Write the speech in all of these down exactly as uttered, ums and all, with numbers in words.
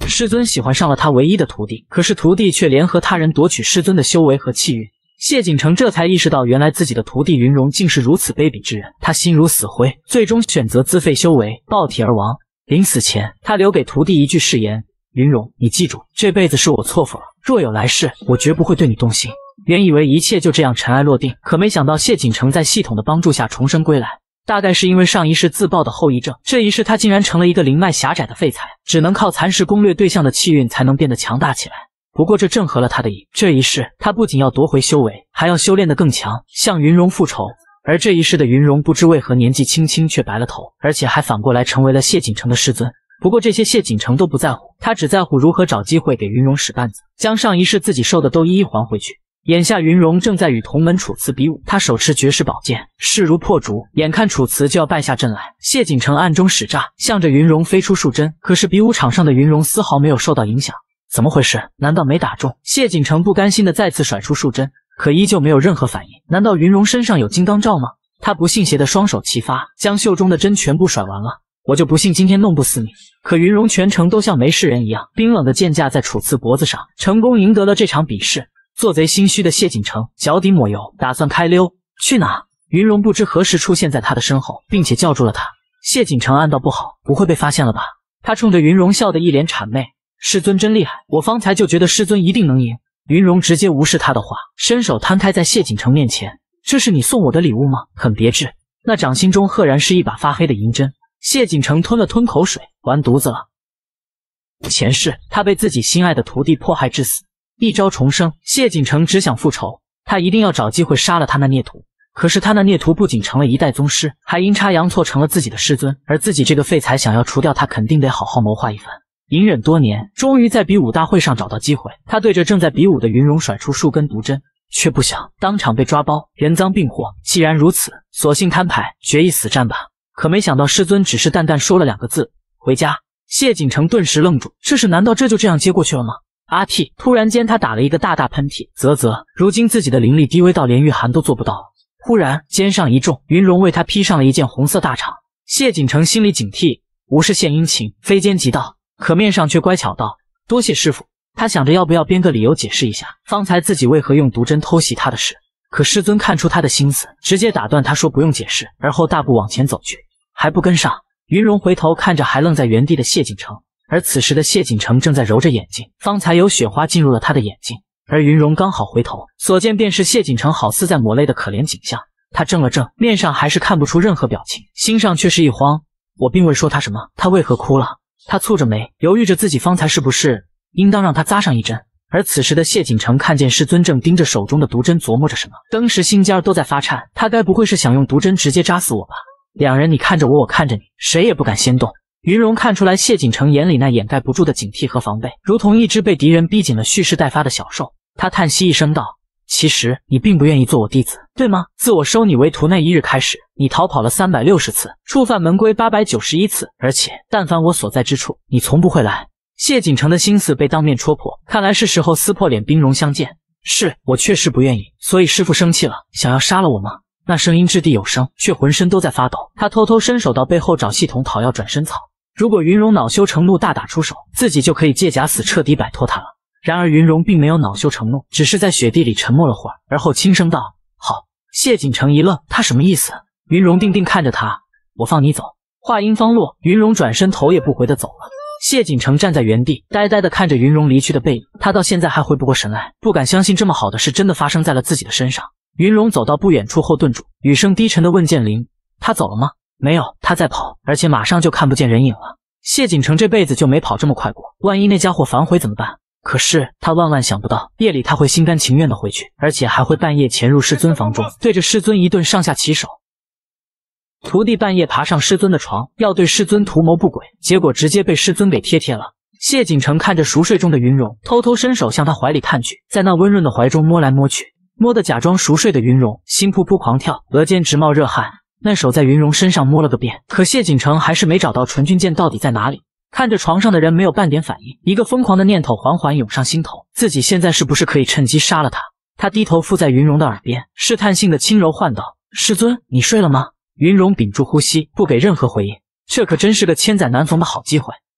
师尊喜欢上了他唯一的徒弟，可是徒弟却联合他人夺取师尊的修为和气运。谢景城这才意识到，原来自己的徒弟云容竟是如此卑鄙之人，他心如死灰，最终选择自废修为，爆体而亡。临死前，他留给徒弟一句誓言：云容，你记住，这辈子是我错付了，若有来世，我绝不会对你动心。原以为一切就这样尘埃落定，可没想到谢景城在系统的帮助下重生归来。大概是因为上一世自爆的后遗症，这一世他竟然成了一个灵脉狭窄的废材，只能靠蚕食攻略对象的气运才能变得强大起来。不过这正合了他的意，这一世他不仅要夺回修为，还要修炼得更强，向云容复仇。而这一世的云容不知为何年纪轻轻却白了头，而且还反过来成为了谢景城的师尊。不过这些谢景城都不在乎，他只在乎如何找机会给云容使绊子，将上一世自己受的都一一还回去。眼下云容正在与同门楚辞比武，他手持绝世宝剑，势如破竹，眼看楚辞就要败下阵来。谢景城暗中使诈，向着云容飞出数针，可是比武场上的云容丝毫没有受到影响。怎么回事？难道没打中？谢景城不甘心的再次甩出数针，可依旧没有任何反应。难道云容身上有金刚罩吗？他不信邪的双手齐发，将袖中的针全部甩完了。我就不信今天弄不死你！可云容全程都像没事人一样，冰冷的剑架在楚辞脖子上，成功赢得了这场比试。做贼心虚的谢景城脚底抹油，打算开溜。去哪？云容不知何时出现在他的身后，并且叫住了他。谢景城暗道不好，不会被发现了吧？他冲着云容笑得一脸谄媚。师尊真厉害，我方才就觉得师尊一定能赢。云容直接无视他的话，伸手摊开在谢景城面前。这是你送我的礼物吗？很别致。那掌心中赫然是一把发黑的银针。谢景城吞了吞口水，完犊子了。前世他被自己心爱的徒弟迫害致死，一朝重生，谢景城只想复仇，他一定要找机会杀了他那孽徒。可是他那孽徒不仅成了一代宗师，还阴差阳错成了自己的师尊，而自己这个废材想要除掉他，肯定得好好谋划一番。隐忍多年，终于在比武大会上找到机会，他对着正在比武的云容甩出数根毒针，却不想当场被抓包，人赃并获。既然如此，索性摊牌，决一死战吧。可没想到师尊只是淡淡说了两个字：回家。谢景城顿时愣住，这是难道这就这样接过去了吗？阿嚏！突然间他打了一个大大喷嚏，啧啧，如今自己的灵力低微到连御寒都做不到了。忽然肩上一重，云容为他披上了一件红色大氅。谢景城心里警惕，无事献殷勤，非奸即盗，可面上却乖巧道：多谢师傅。他想着要不要编个理由解释一下方才自己为何用毒针偷袭他的事，可师尊看出他的心思，直接打断他说不用解释，而后大步往前走去，还不跟上。云容回头看着还愣在原地的谢景城，而此时的谢景城正在揉着眼睛，方才有雪花进入了他的眼睛，而云容刚好回头，所见便是谢景城好似在抹泪的可怜景象。他怔了怔，面上还是看不出任何表情，心上却是一慌。我并未说他什么，他为何哭了？他蹙着眉，犹豫着自己方才是不是应当让他扎上一针。而此时的谢景城看见师尊正盯着手中的毒针琢磨着什么，当时心尖儿都在发颤，他该不会是想用毒针直接扎死我吧？两人你看着我，我看着你，谁也不敢先动。云容看出来谢景城眼里那掩盖不住的警惕和防备，如同一只被敌人逼紧了蓄势待发的小兽。他叹息一声道：其实你并不愿意做我弟子，对吗？自我收你为徒那一日开始，你逃跑了三百六十次，触犯门规八百九十一次，而且但凡我所在之处，你从不会来。谢景城的心思被当面戳破，看来是时候撕破脸兵戎相见。是我确实不愿意，所以师父生气了，想要杀了我吗？那声音掷地有声，却浑身都在发抖。他偷偷伸手到背后找系统讨要转身草，如果云容恼羞成怒大打出手，自己就可以借假死彻底摆脱他了。然而云容并没有恼羞成怒，只是在雪地里沉默了会儿，而后轻声道：好。谢景城一愣，他什么意思？云容定定看着他：我放你走。话音方落，云容转身头也不回的走了。谢景城站在原地，呆呆的看着云容离去的背影，他到现在还回不过神来，不敢相信这么好的事真的发生在了自己的身上。云容走到不远处后顿住，语声低沉的问剑灵：他走了吗？没有，他在跑，而且马上就看不见人影了。谢景城这辈子就没跑这么快过，万一那家伙反悔怎么办？可是他万万想不到，夜里他会心甘情愿的回去，而且还会半夜潜入师尊房中，对着师尊一顿上下其手。徒弟半夜爬上师尊的床，要对师尊图谋不轨，结果直接被师尊给贴贴了。谢景城看着熟睡中的云容，偷偷伸手向他怀里探去，在那温润的怀中摸来摸去，摸得假装熟睡的云容心扑扑狂跳，额间直冒热汗。那手在云容身上摸了个遍，可谢景城还是没找到纯君剑到底在哪里。看着床上的人没有半点反应，一个疯狂的念头缓缓涌上心头，自己现在是不是可以趁机杀了他？他低头附在云容的耳边，试探性的轻柔唤道：师尊，你睡了吗？云容屏住呼吸，不给任何回应。这可真是个千载难逢的好机会。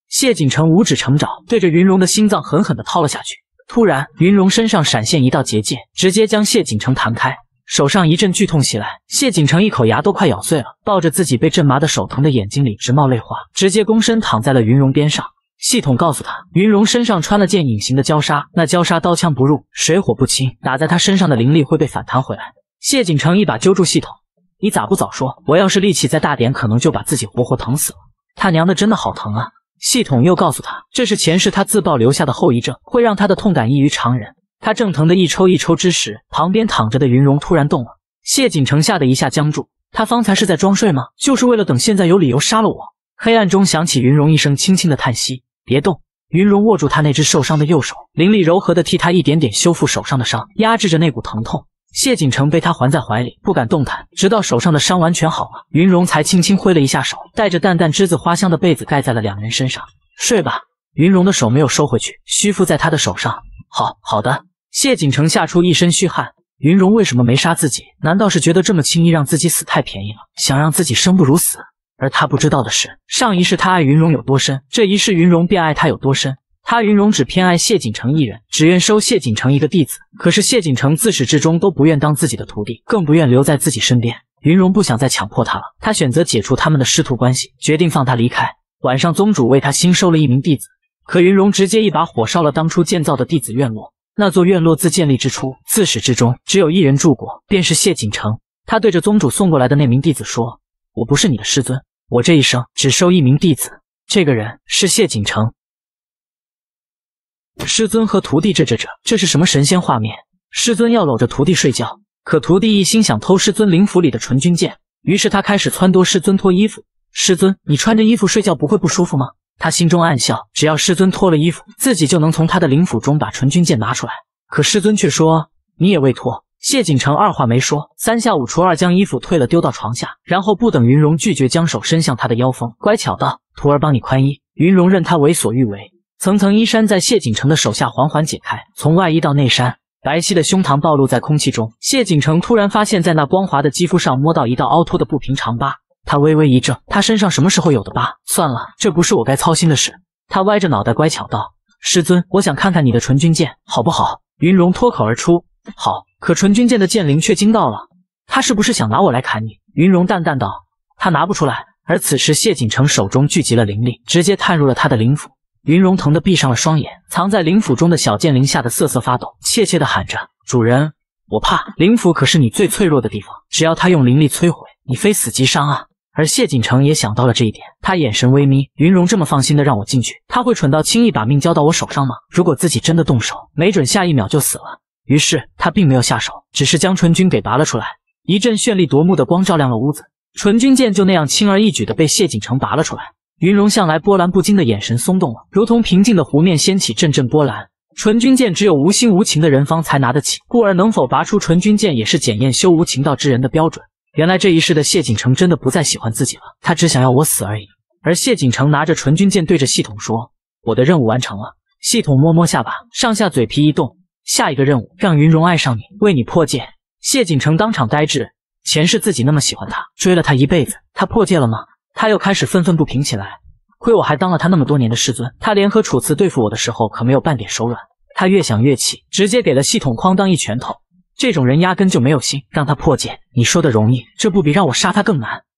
谢景城五指成爪，对着云容的心脏狠狠地掏了下去。突然，云容身上闪现一道结界，直接将谢景城弹开。手上一阵剧痛袭来，谢景城一口牙都快咬碎了，抱着自己被震麻的手，疼的眼睛里直冒泪花，直接躬身躺在了云容边上。系统告诉他，云容身上穿了件隐形的焦砂，那焦砂刀枪不入，水火不侵，打在他身上的灵力会被反弹回来。谢景城一把揪住系统，你咋不早说？我要是力气再大点，可能就把自己活活疼死了。他娘的，真的好疼啊！系统又告诉他，这是前世他自爆留下的后遗症，会让他的痛感异于常人。他正疼得一抽一抽之时，旁边躺着的云容突然动了。谢景城吓得一下僵住，他方才是在装睡吗？就是为了等现在有理由杀了我。黑暗中响起云容一声轻轻的叹息，别动。云容握住他那只受伤的右手，灵力柔和的替他一点点修复手上的伤，压制着那股疼痛。谢景城被他环在怀里，不敢动弹，直到手上的伤完全好了，云容才轻轻挥了一下手，带着淡淡栀子花香的被子盖在了两人身上。睡吧。云容的手没有收回去，虚附在他的手上。好好的。谢景城吓出一身虚汗。云容为什么没杀自己？难道是觉得这么轻易让自己死太便宜了，想让自己生不如死？而他不知道的是，上一世他爱云容有多深，这一世云容便爱他有多深。他云容只偏爱谢景城一人，只愿收谢景城一个弟子。可是谢景城自始至终都不愿当自己的徒弟，更不愿留在自己身边。云容不想再强迫他了，他选择解除他们的师徒关系，决定放他离开。晚上宗主为他新收了一名弟子，可云容直接一把火烧了当初建造的弟子院落。那座院落自建立之初，自始至终只有一人住过，便是谢景城。他对着宗主送过来的那名弟子说，我不是你的师尊，我这一生只收一名弟子。这个人是谢景城。师尊和徒弟，这这这这是什么神仙画面？师尊要搂着徒弟睡觉，可徒弟一心想偷师尊灵府里的纯君剑，于是他开始撺掇师尊脱衣服。师尊，你穿着衣服睡觉不会不舒服吗？他心中暗笑，只要师尊脱了衣服，自己就能从他的灵府中把纯君剑拿出来。可师尊却说，你也未脱。谢景城二话没说，三下五除二将衣服退了丢到床下，然后不等云容拒绝，将手伸向他的腰封，乖巧道，徒儿帮你宽衣。云容任他为所欲为，层层衣衫在谢景城的手下缓缓解开，从外衣到内衫，白皙的胸膛暴露在空气中。谢景城突然发现，在那光滑的肌肤上摸到一道凹凸的不平常疤。他微微一怔，他身上什么时候有的疤？算了，这不是我该操心的事。他歪着脑袋乖巧道，师尊，我想看看你的纯君剑好不好？云容脱口而出，好。可纯君剑的剑灵却惊到了，他是不是想拿我来砍你？云容淡淡道，他拿不出来。而此时谢景城手中聚集了灵力，直接探入了他的灵府。云容疼得闭上了双眼，藏在灵府中的小剑灵吓得瑟瑟发抖，怯怯地喊着，主人，我怕。灵府可是你最脆弱的地方，只要他用灵力摧毁，你非死即伤啊。而谢景城也想到了这一点，他眼神微眯，云容这么放心的让我进去，他会蠢到轻易把命交到我手上吗？如果自己真的动手，没准下一秒就死了。于是他并没有下手，只是将纯君给拔了出来。一阵绚丽夺目的光照亮了屋子，纯君剑就那样轻而易举的被谢景城拔了出来。云容向来波澜不惊的眼神松动了，如同平静的湖面掀起阵阵波澜。纯君剑只有无心无情的人方才拿得起，故而能否拔出纯君剑也是检验修无情道之人的标准。原来这一世的谢景城真的不再喜欢自己了，他只想要我死而已。而谢景城拿着纯君剑对着系统说，我的任务完成了。系统摸摸下巴，上下嘴皮一动，下一个任务，让云容爱上你，为你破戒。谢景城当场呆滞，前世自己那么喜欢他，追了他一辈子，他破戒了吗？他又开始愤愤不平起来，亏我还当了他那么多年的师尊，他联合楚辞对付我的时候可没有半点手软。他越想越气，直接给了系统哐当一拳头。这种人压根就没有心，让他破戒，你说的容易，这不比让我杀他更难？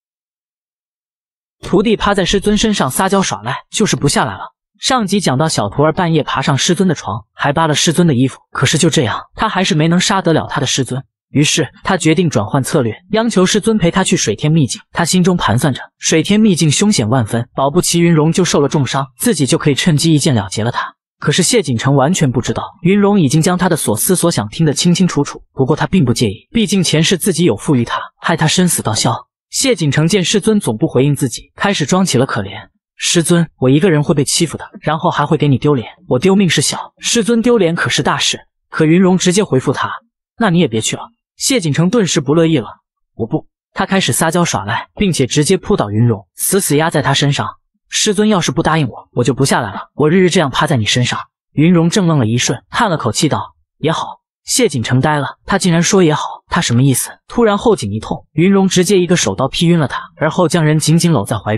徒弟趴在师尊身上撒娇耍赖，就是不下来了。上集讲到小徒儿半夜爬上师尊的床，还扒了师尊的衣服，可是就这样，他还是没能杀得了他的师尊。于是他决定转换策略，央求师尊陪他去水天秘境。他心中盘算着，水天秘境凶险万分，保不齐云容就受了重伤，自己就可以趁机一剑了结了他。可是谢景城完全不知道，云容已经将他的所思所想听得清清楚楚。不过他并不介意，毕竟前世自己有负于他，害他生死道消。谢景城见师尊总不回应自己，开始装起了可怜。师尊，我一个人会被欺负的，然后还会给你丢脸。我丢命是小，师尊丢脸可是大事。可云容直接回复他，那你也别去了。谢景城顿时不乐意了，我不。他开始撒娇耍赖，并且直接扑倒云容，死死压在他身上。师尊要是不答应我，我就不下来了，我日日这样趴在你身上。云容怔愣了一瞬，叹了口气道，也好。谢景城呆了，他竟然说也好，他什么意思？突然后颈一痛，云容直接一个手刀劈晕了他，而后将人紧紧搂在怀中。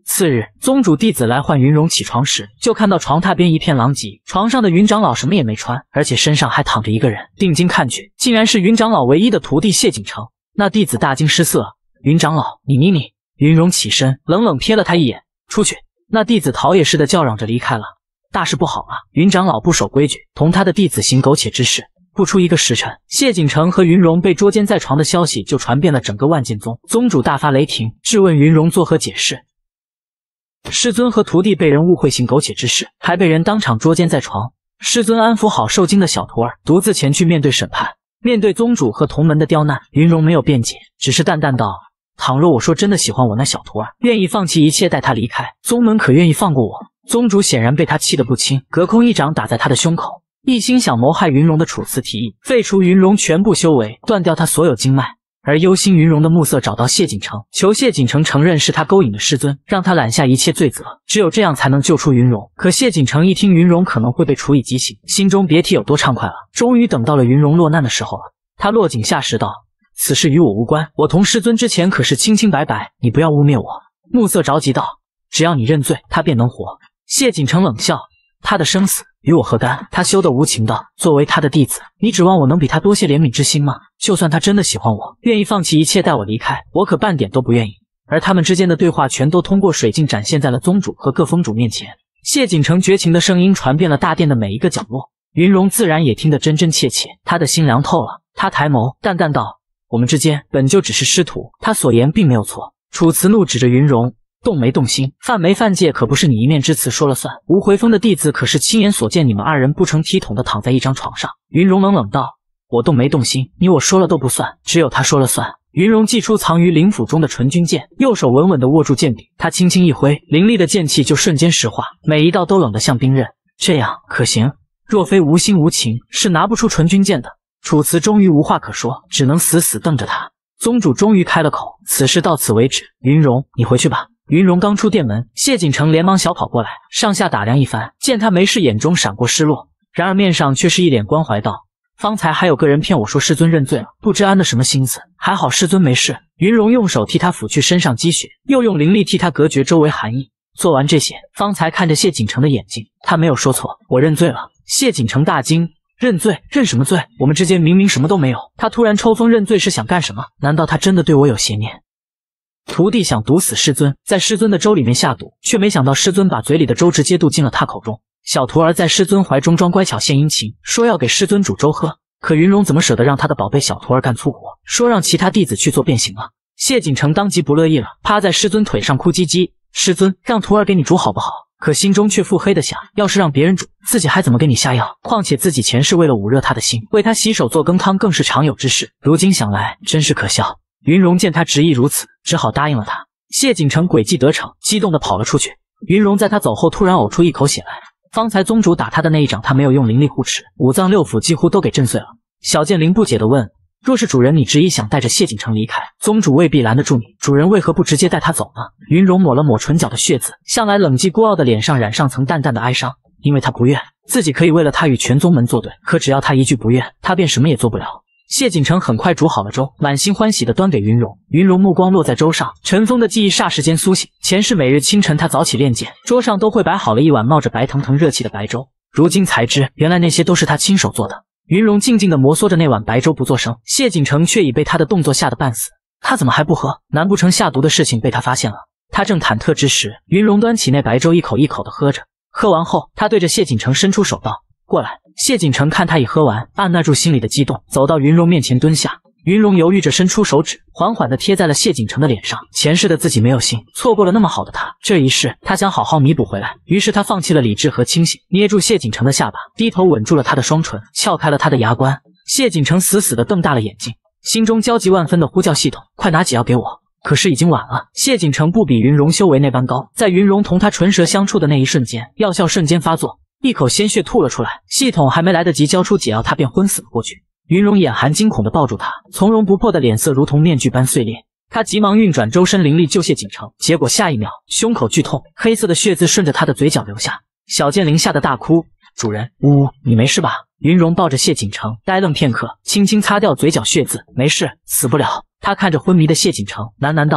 次日，宗主弟子来唤云容起床时，就看到床榻边一片狼藉，床上的云长老什么也没穿，而且身上还躺着一个人。定睛看去，竟然是云长老唯一的徒弟谢景城。那弟子大惊失色：“云长老，你你你！”云容起身，冷冷瞥了他一眼，出去。那弟子逃也似的叫嚷着离开了。大事不好了！云长老不守规矩，同他的弟子行苟且之事。不出一个时辰，谢景城和云容被捉奸在床的消息就传遍了整个万剑宗。宗主大发雷霆，质问云容作何解释。师尊和徒弟被人误会行苟且之事，还被人当场捉奸在床。师尊安抚好受惊的小徒儿，独自前去面对审判。面对宗主和同门的刁难，云容没有辩解，只是淡淡道：“倘若我说真的喜欢我那小徒儿，愿意放弃一切带他离开，宗门可愿意放过我？”宗主显然被他气得不轻，隔空一掌打在他的胸口，一心想谋害云容的楚辞提议，废除云容全部修为，断掉他所有经脉。而忧心云容的目色找到谢景城，求谢景城承认是他勾引了师尊，让他揽下一切罪责，只有这样才能救出云容。可谢景城一听云容可能会被处以极刑，心中别提有多畅快了。终于等到了云容落难的时候了，他落井下石道：“此事与我无关，我同师尊之前可是清清白白，你不要污蔑我。”目色着急道：“只要你认罪，他便能活。”谢景城冷笑：“他的生死与我何干？他休得无情道，作为他的弟子，你指望我能比他多些怜悯之心吗？就算他真的喜欢我，愿意放弃一切带我离开，我可半点都不愿意。”而他们之间的对话全都通过水镜展现在了宗主和各封主面前。谢景城绝情的声音传遍了大殿的每一个角落，云容自然也听得真真切切，他的心凉透了。他抬眸淡淡道：“我们之间本就只是师徒，他所言并没有错。”楚辞怒指着云容，动没动心，犯没犯戒，可不是你一面之词说了算。吴回风的弟子可是亲眼所见你们二人不成体统的躺在一张床上。云容冷冷道：“我动没动心，你我说了都不算，只有他说了算。”云容祭出藏于灵府中的纯君剑，右手稳稳地握住剑柄，他轻轻一挥，凌厉的剑气就瞬间石化，每一道都冷得像冰刃。这样可行？若非无心无情，是拿不出纯君剑的。楚辞终于无话可说，只能死死瞪着他。宗主终于开了口：“此事到此为止，云容，你回去吧。”云容刚出殿门，谢景城连忙小跑过来，上下打量一番，见他没事，眼中闪过失落，然而面上却是一脸关怀道：“方才还有个人骗我说师尊认罪了，不知安的什么心思，还好师尊没事。”云容用手替他抚去身上积雪，又用灵力替他隔绝周围寒意。做完这些，方才看着谢景城的眼睛，他没有说错，我认罪了。谢景城大惊：“认罪？认什么罪？我们之间明明什么都没有。”他突然抽风认罪是想干什么？难道他真的对我有邪念？徒弟想毒死师尊，在师尊的粥里面下毒，却没想到师尊把嘴里的粥直接渡进了他口中。小徒儿在师尊怀中装乖巧献殷勤，说要给师尊煮粥喝，可云容怎么舍得让他的宝贝小徒儿干粗活，说让其他弟子去做便行了。谢景城当即不乐意了，趴在师尊腿上哭唧唧：“师尊，让徒儿给你煮好不好？”可心中却腹黑的想，要是让别人煮，自己还怎么给你下药？况且自己前世为了捂热他的心，为他洗手做羹汤更是常有之事，如今想来真是可笑。云容见他执意如此，只好答应了他。谢景城诡计得逞，激动地跑了出去。云容在他走后突然呕出一口血来。方才宗主打他的那一掌，他没有用灵力护持，五脏六腑几乎都给震碎了。小剑灵不解地问：“若是主人你执意想带着谢景城离开，宗主未必拦得住你，主人为何不直接带他走呢？”云容抹了抹唇角的血渍，向来冷寂孤傲的脸上染上层淡淡的哀伤。因为他不愿，自己可以为了他与全宗门作对，可只要他一句不愿，他便什么也做不了。谢景城很快煮好了粥，满心欢喜地端给云容。云容目光落在粥上，尘封的记忆霎时间苏醒。前世每日清晨他早起练剑，桌上都会摆好了一碗冒着白腾腾热气的白粥，如今才知原来那些都是他亲手做的。云容静静地摩挲着那碗白粥不作声，谢景城却已被他的动作吓得半死。他怎么还不喝？难不成下毒的事情被他发现了？他正忐忑之时，云容端起那白粥一口一口地喝着。喝完后，他对着谢景城伸出手道：“过来。”谢景城看他已喝完，按捺住心里的激动，走到云容面前蹲下。云容犹豫着伸出手指，缓缓地贴在了谢景城的脸上。前世的自己没有心，错过了那么好的他，这一世他想好好弥补回来。于是他放弃了理智和清醒，捏住谢景城的下巴，低头吻住了他的双唇，撬开了他的牙关。谢景城死死地瞪大了眼睛，心中焦急万分地呼叫系统：“快拿解药给我！”可是已经晚了。谢景城不比云容修为那般高，在云容同他唇舌相触的那一瞬间，药效瞬间发作，一口鲜血吐了出来。系统还没来得及交出解药，他便昏死了过去。云容眼含惊恐地抱住他，从容不迫的脸色如同面具般碎裂。他急忙运转周身灵力救谢景城，结果下一秒胸口剧痛，黑色的血渍顺着他的嘴角流下。小剑灵吓得大哭：“主人，呜，你没事吧？”云容抱着谢景城，呆愣片刻，轻轻擦掉嘴角血渍：“没事，死不了。”他看着昏迷的谢景城，喃喃道：“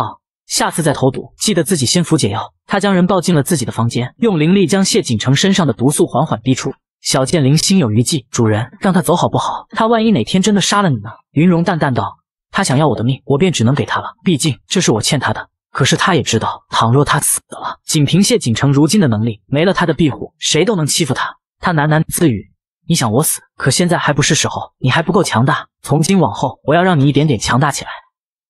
下次再投毒，记得自己先服解药。他将人抱进了自己的房间，用灵力将谢景城身上的毒素缓缓逼出。小剑灵心有余悸，主人，让他走好不好？他万一哪天真的杀了你呢？云容淡淡道：“他想要我的命，我便只能给他了，毕竟这是我欠他的。可是他也知道，倘若他死了，仅凭谢景城如今的能力，没了他的庇护，谁都能欺负他。”他喃喃自语：“你想我死，可现在还不是时候，你还不够强大。从今往后，我要让你一点点强大起来。”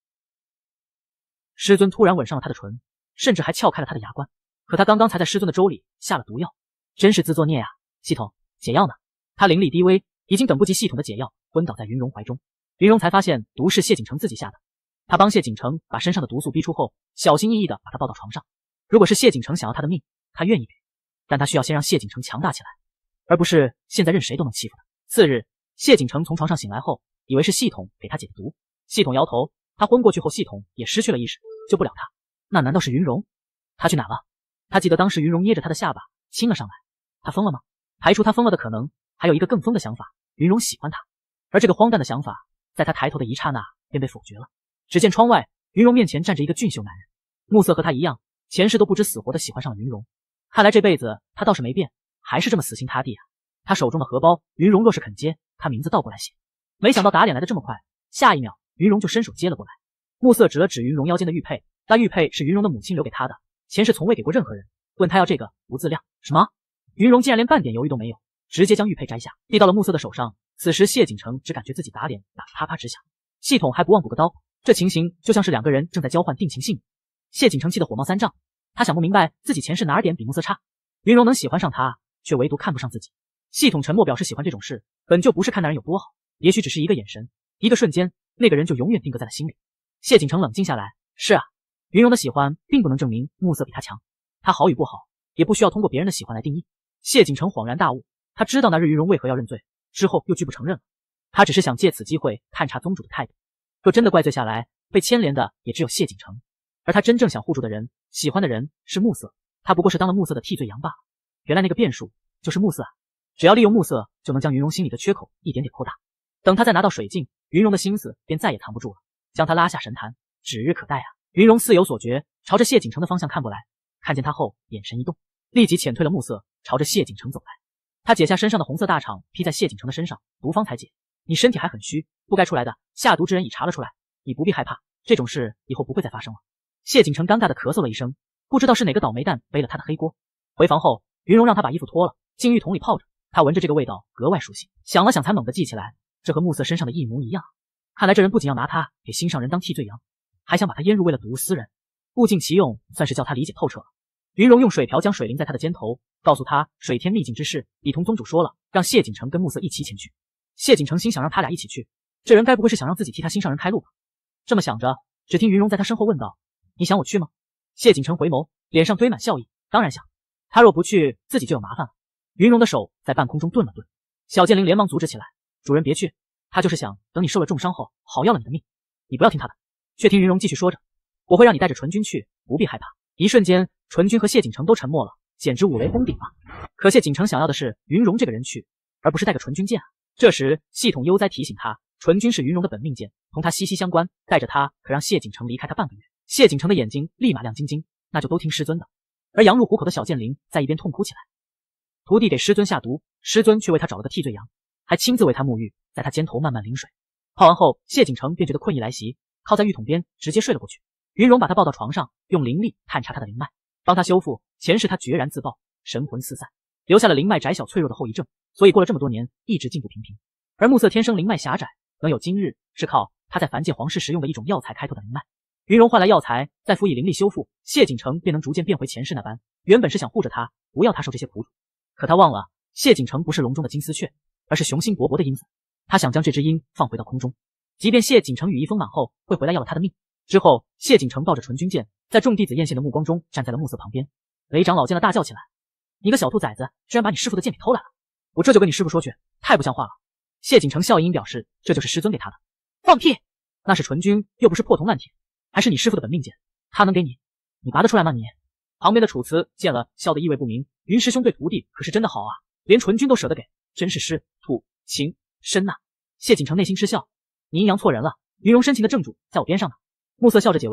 师尊突然吻上了他的唇，甚至还撬开了他的牙关。可他刚刚才在师尊的粥里下了毒药，真是自作孽啊！系统，解药呢？他灵力低微，已经等不及系统的解药，昏倒在云容怀中。云容才发现毒是谢景城自己下的。他帮谢景城把身上的毒素逼出后，小心翼翼地把他抱到床上。如果是谢景城想要他的命，他愿意给，但他需要先让谢景城强大起来，而不是现在任谁都能欺负他。次日，谢景城从床上醒来后，以为是系统给他解的毒。系统摇头，他昏过去后，系统也失去了意识，救不了他。那难道是云容？他去哪了？他记得当时云容捏着他的下巴亲了上来。他疯了吗？排除他疯了的可能，还有一个更疯的想法，云容喜欢他。而这个荒诞的想法，在他抬头的一刹那便被否决了。只见窗外，云容面前站着一个俊秀男人，暮色和他一样，前世都不知死活的喜欢上了云容。看来这辈子他倒是没变，还是这么死心塌地啊。他手中的荷包，云容若是肯接，他名字倒过来写。没想到打脸来的这么快，下一秒云容就伸手接了过来。暮色指了指云容腰间的玉佩，那玉佩是云容的母亲留给他的，前世从未给过任何人。问他要这个，不自量。什么？云容竟然连半点犹豫都没有，直接将玉佩摘下，递到了暮色的手上。此时谢景城只感觉自己打脸打得啪啪直响，系统还不忘补个刀。这情形就像是两个人正在交换定情信物。谢景城气得火冒三丈，他想不明白自己前世哪儿点比暮色差，云容能喜欢上他，却唯独看不上自己。系统沉默表示喜欢这种事本就不是看那人有多好，也许只是一个眼神，一个瞬间，那个人就永远定格在了心里。谢景城冷静下来，是啊，云容的喜欢并不能证明暮色比他强，他好与不好也不需要通过别人的喜欢来定义。谢景城恍然大悟，他知道那日云容为何要认罪，之后又拒不承认了。他只是想借此机会探查宗主的态度，若真的怪罪下来，被牵连的也只有谢景城，而他真正想护住的人，喜欢的人是暮色，他不过是当了暮色的替罪羊罢了。原来那个变数就是暮色啊！只要利用暮色，就能将云容心里的缺口一点点扩大。等他再拿到水镜，云容的心思便再也藏不住了，将他拉下神坛，指日可待啊！云容似有所觉，朝着谢景城的方向看过来，看见他后眼神一动，立即遣退了暮色，朝着谢景城走来。他解下身上的红色大氅，披在谢景城的身上，毒方才解。你身体还很虚，不该出来的，下毒之人已查了出来，你不必害怕，这种事以后不会再发生了。谢景城尴尬的咳嗽了一声，不知道是哪个倒霉蛋背了他的黑锅。回房后，云容让他把衣服脱了，进浴桶里泡着。他闻着这个味道格外熟悉，想了想才猛地记起来，这和暮色身上的一模一样。看来这人不仅要拿他给心上人当替罪羊，还想把他腌入为了毒私人，物尽其用，算是叫他理解透彻了。云容用水瓢将水淋在他的肩头，告诉他水天秘境之事已同宗主说了，让谢景城跟暮色一起前去。谢景城心想让他俩一起去，这人该不会是想让自己替他心上人开路吧？这么想着，只听云容在他身后问道：“你想我去吗？”谢景城回眸，脸上堆满笑意，当然想。他若不去，自己就有麻烦了。云容的手在半空中顿了顿，小剑灵连忙阻止起来：“主人别去，他就是想等你受了重伤后，好要了你的命。你不要听他的。”却听云容继续说着：“我会让你带着纯君去，不必害怕。”一瞬间，纯君和谢景城都沉默了，简直五雷轰顶啊！可谢景城想要的是云容这个人去，而不是带个纯君剑啊。这时，系统悠哉提醒他，纯君是云容的本命剑，同他息息相关，带着他可让谢景城离开他半个月。谢景城的眼睛立马亮晶晶，那就都听师尊的。而羊入虎口的小剑灵在一边痛哭起来，徒弟给师尊下毒，师尊却为他找了个替罪羊，还亲自为他沐浴，在他肩头慢慢淋水。泡完后，谢景城便觉得困意来袭，靠在浴桶边直接睡了过去。云容把他抱到床上，用灵力探查他的灵脉，帮他修复前世他决然自爆，神魂四散，留下了灵脉窄小脆弱的后遗症，所以过了这么多年一直进步平平。而暮色天生灵脉狭窄，能有今日是靠他在凡界皇室时用的一种药材开拓的灵脉。云容换来药材，再辅以灵力修复，谢景城便能逐渐变回前世那般。原本是想护着他，不要他受这些苦楚，可他忘了谢景城不是笼中的金丝雀，而是雄心勃勃的鹰子。他想将这只鹰放回到空中，即便谢景城羽翼丰满后会回来要了他的命。之后，谢景城抱着纯君剑，在众弟子艳羡的目光中站在了暮色旁边。雷长老见了大叫起来：“你个小兔崽子，居然把你师傅的剑给偷来了！我这就跟你师傅说去，太不像话了！”谢景城笑吟表示，这就是师尊给他的。放屁！那是纯君，又不是破铜烂铁，还是你师傅的本命剑，他能给你？你拔得出来吗你？旁边的楚辞见了，笑得意味不明。云师兄对徒弟可是真的好啊，连纯君都舍得给，真是师土情深呐。谢景城内心嗤笑，你阴阳错人了，云容深情的正主在我边上呢。暮色笑着解围，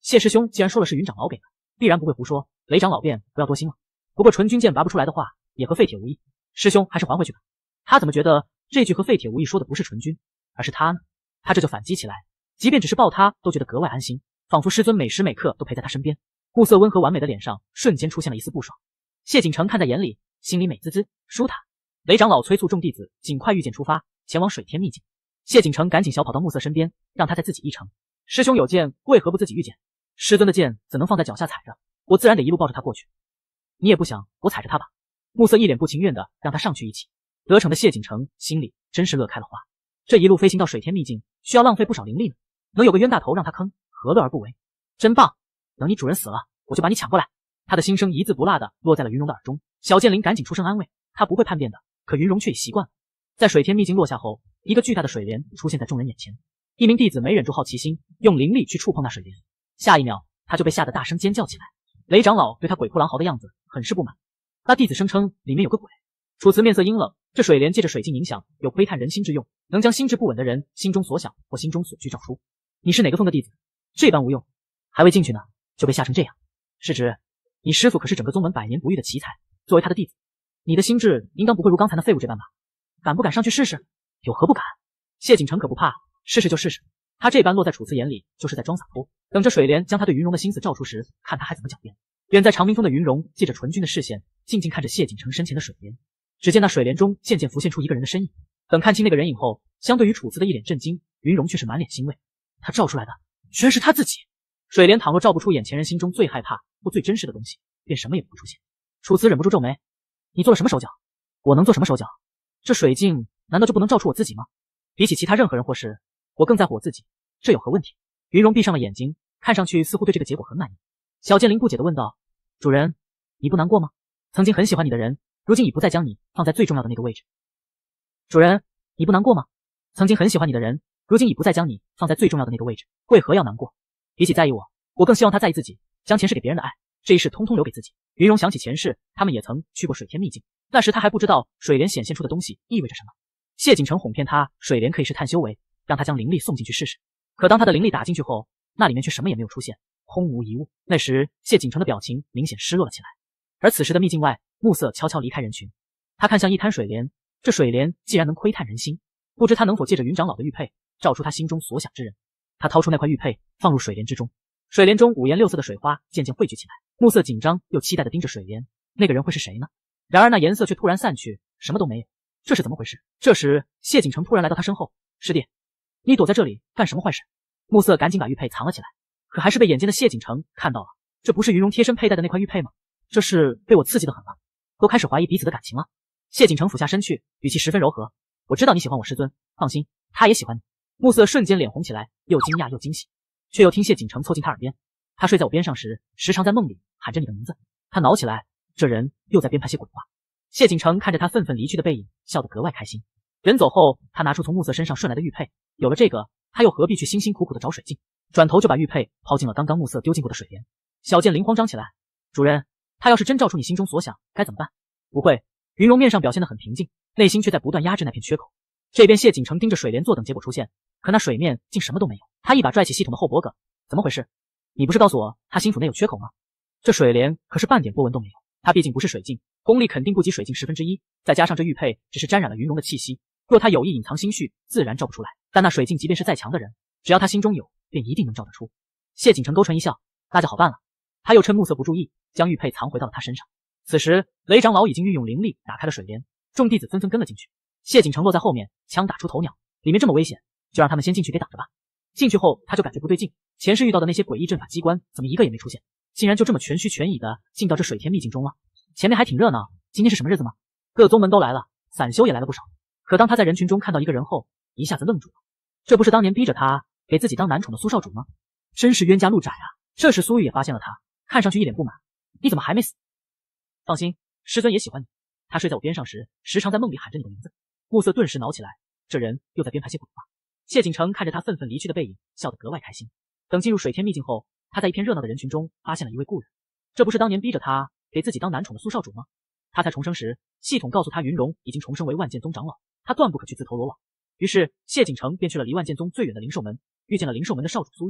谢师兄既然说了是云长老给的，必然不会胡说，雷长老便不要多心了。不过纯军剑拔不出来的话，也和废铁无异，师兄还是还回去吧。他怎么觉得这句和废铁无异说的不是纯军，而是他呢？他这就反击起来，即便只是抱他，都觉得格外安心，仿佛师尊每时每刻都陪在他身边。暮色温和完美的脸上瞬间出现了一丝不爽。谢景城看在眼里，心里美滋滋，舒坦。雷长老催促众弟子尽快御剑出发，前往水天秘境。谢景城赶紧小跑到暮色身边，让他载自己一程。师兄有剑，为何不自己御剑？师尊的剑怎能放在脚下踩着？我自然得一路抱着他过去。你也不想我踩着他吧？暮色一脸不情愿的让他上去一起。得逞的谢景城心里真是乐开了花。这一路飞行到水天秘境，需要浪费不少灵力呢，能有个冤大头让他坑，何乐而不为？真棒！等你主人死了，我就把你抢过来。他的心声一字不落的落在了云容的耳中。小剑灵赶紧出声安慰，他不会叛变的，可云容却已习惯了。在水天秘境落下后，一个巨大的水帘出现在众人眼前。一名弟子没忍住好奇心，用灵力去触碰那水帘，下一秒他就被吓得大声尖叫起来。雷长老对他鬼哭狼嚎的样子很是不满，那弟子声称里面有个鬼。楚辞面色阴冷，这水帘借着水镜影响，有窥探人心之用，能将心智不稳的人心中所想或心中所惧照出。你是哪个峰的弟子？这般无用，还未进去呢，就被吓成这样。是指你师父可是整个宗门百年不遇的奇才，作为他的弟子，你的心智应当不会如刚才那废物这般吧？敢不敢上去试试？有何不敢？谢景城可不怕，试试就试试。他这般落在楚辞眼里，就是在装洒脱。等着水帘将他对云容的心思照出时，看他还怎么狡辩。远在长明峰的云容借着纯君的视线，静静看着谢景城身前的水帘。只见那水帘中渐渐浮现出一个人的身影。等看清那个人影后，相对于楚辞的一脸震惊，云容却是满脸欣慰。他照出来的居然是他自己。水帘倘若照不出眼前人心中最害怕或最真实的东西，便什么也不会出现。楚辞忍不住皱眉：你做了什么手脚？我能做什么手脚？这水镜难道就不能照出我自己吗？比起其他任何人或事，我更在乎我自己，这有何问题？云容闭上了眼睛，看上去似乎对这个结果很满意。小剑灵不解地问道：主人，你不难过吗？曾经很喜欢你的人，如今已不再将你放在最重要的那个位置。主人，你不难过吗？曾经很喜欢你的人，如今已不再将你放在最重要的那个位置，为何要难过？比起在意我，我更希望他在意自己，将前世给别人的爱，这一世通通留给自己。云容想起前世，他们也曾去过水天秘境，那时他还不知道水帘显现出的东西意味着什么。谢景城哄骗他，水帘可以是探修为，让他将灵力送进去试试。可当他的灵力打进去后，那里面却什么也没有出现，空无一物。那时谢景城的表情明显失落了起来。而此时的秘境外，暮色悄悄离开人群，他看向一滩水帘，这水帘既然能窥探人心，不知他能否借着云长老的玉佩，照出他心中所想之人。他掏出那块玉佩，放入水帘之中，水帘中五颜六色的水花渐渐汇聚起来。暮色紧张又期待地盯着水帘，那个人会是谁呢？然而那颜色却突然散去，什么都没有，这是怎么回事？这时谢景城突然来到他身后，师弟，你躲在这里干什么坏事？暮色赶紧把玉佩藏了起来，可还是被眼尖的谢景城看到了。这不是云容贴身佩戴的那块玉佩吗？这是被我刺激得很了，都开始怀疑彼此的感情了。谢景城俯下身去，语气十分柔和，我知道你喜欢我师尊，放心，他也喜欢你。暮色瞬间脸红起来，又惊讶又惊喜，却又听谢景城凑近他耳边，他睡在我边上时，时常在梦里喊着你的名字。他恼起来，这人又在编排些鬼话。谢景城看着他愤愤离去的背影，笑得格外开心。人走后，他拿出从暮色身上顺来的玉佩，有了这个，他又何必去辛辛苦苦的找水镜？转头就把玉佩抛进了刚刚暮色丢进过的水帘。小剑灵慌张起来，主人，他要是真照出你心中所想，该怎么办？不会。云容面上表现得很平静，内心却在不断压制那片缺口。这边谢景城盯着水帘坐等结果出现，可那水面竟什么都没有。他一把拽起系统的后脖梗，怎么回事？你不是告诉我他心腹内有缺口吗？这水帘可是半点波纹都没有，他毕竟不是水镜，功力肯定不及水镜十分之一，再加上这玉佩只是沾染了云容的气息，若他有意隐藏心绪，自然照不出来。但那水镜即便是再强的人，只要他心中有，便一定能照得出。谢景城勾唇一笑，那就好办了。他又趁暮色不注意，将玉佩藏回到了他身上。此时雷长老已经运用灵力打开了水帘，众弟子纷纷跟了进去。谢景城落在后面，枪打出头鸟，里面这么危险，就让他们先进去给挡着吧。进去后他就感觉不对劲，前世遇到的那些诡异阵法机关怎么一个也没出现，竟然就这么全虚全影的进到这水天秘境中了。前面还挺热闹，今天是什么日子吗？各宗门都来了，散修也来了不少。可当他在人群中看到一个人后，一下子愣住了。这不是当年逼着他给自己当男宠的苏少主吗？真是冤家路窄啊！这时苏玉也发现了他，看上去一脸不满，你怎么还没死？放心，师尊也喜欢你。他睡在我边上时，时常在梦里喊着你的名字。暮色顿时恼起来，这人又在编排些鬼话。谢景城看着他愤愤离去的背影，笑得格外开心。等进入水天秘境后，他在一片热闹的人群中发现了一位故人。这不是当年逼着他给自己当男宠的苏少主吗？他才重生时，系统告诉他云容已经重生为万剑宗长老，他断不可去自投罗网。于是谢景城便去了离万剑宗最远的灵兽门，遇见了灵兽门的少主苏玉。